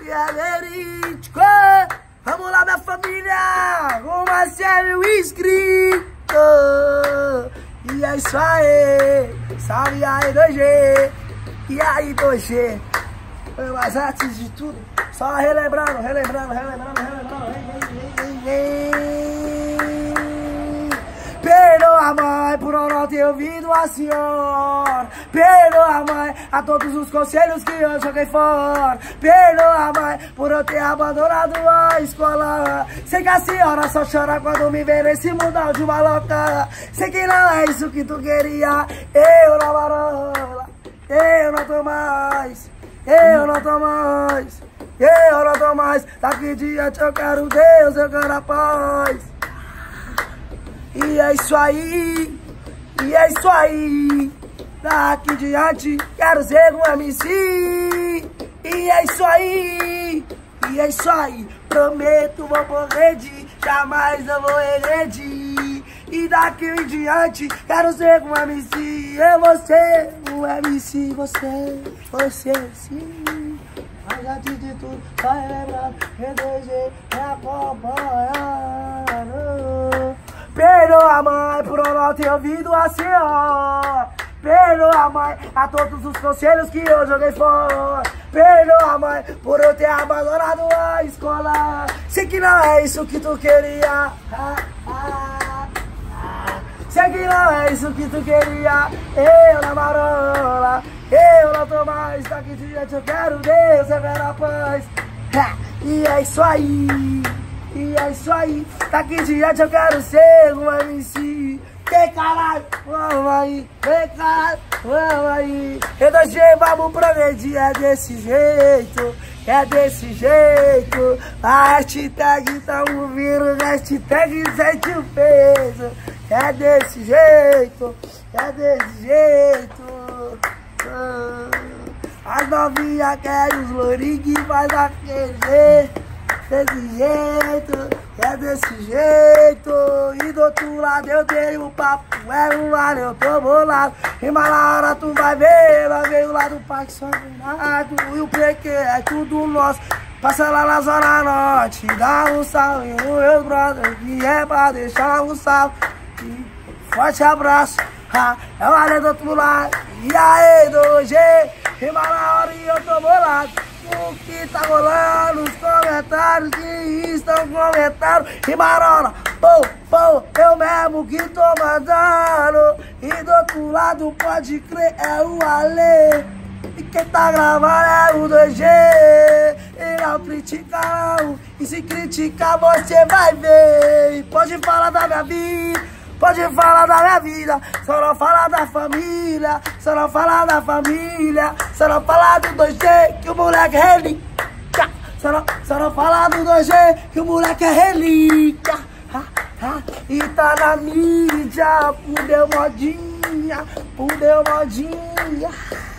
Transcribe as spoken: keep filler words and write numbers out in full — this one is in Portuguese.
que é verídico. Vamos lá, minha família, com Marcelo inscrito. E é isso aí, salve aí dois G. E aí dois G. Mas antes de tudo, só relembrando, relembrando, relembrando, relembrando. Vem, vem, vem, vem. Perdoa, mãe, por eu não ter ouvido a senhora. Perdoa, mãe, a todos os conselhos que eu joguei fora. Perdoa, mãe, por eu ter abandonado a escola. Sei que a senhora só chora quando me vê nesse mundão de maloca. Sei que não é isso que tu queria. Eu na marola, eu não tô mais. Eu não tô mais. Eu não tô mais. Daqui diante eu quero Deus, eu quero a paz. E é isso aí, e é isso aí. Daqui diante quero ser um M C. E é isso aí, e é isso aí. Prometo, vou progredir, jamais eu vou regredir. E daqui em diante quero ser um M C. Eu vou ser um M C, você, você sim. Mas antes de tudo, só relembrando, G dois G me acompanhando. Perdoa, mãe, por eu não ter ouvido a senhora. Perdoa, mãe, a todos os conselhos que eu joguei fora. Perdoa, mãe, por eu ter abandonado a escola. Sei que não é isso que tu queria. Ah, ah, ah. Sei que não é isso que tu queria. Eu na marola, eu não tô mais. Daqui diante eu quero Deus, eu quero a paz. Ah, e é isso aí. E é isso aí, daqui diante eu quero ser um M C. Que caralho, vamos aí, que caralho, vamos aí. E dois G, vamos progredir, é desse jeito, é desse jeito. A hashtag tamo vindo, hashtag sente o peso. É desse jeito, é desse jeito. As novinhas querem os lourinhos que faz aquele jeito. Desse jeito, é desse jeito. E do outro lado eu tenho um papo, é um vale, eu tô bolado. E mais na hora tu vai ver, vai ver o lado do Parque São Bernardo. E o P Q é tudo nosso. Passa lá na Zona Norte, dá um salve no meu brother, que é pra deixar um salve. E forte abraço, ha, é o Ale do outro lado. E aí, dois G, e mais na hora e eu tô bolado. O que tá rolando, os comentários que estão comentando. E Marola, pô, pô, eu mesmo que tô mandando. E do outro lado pode crer, é o Ale. E quem tá gravando é o dois G. E não critica não, e se criticar você vai ver. E pode falar da minha vida, pode falar da minha vida, só não falar da família, só não falar da família, só não falar do dois G, que o moleque é relíquia, só não, só não falar do dois G, que o moleque é relíquia, ha, ha, e tá na mídia, pudeu modinha, pudeu modinha.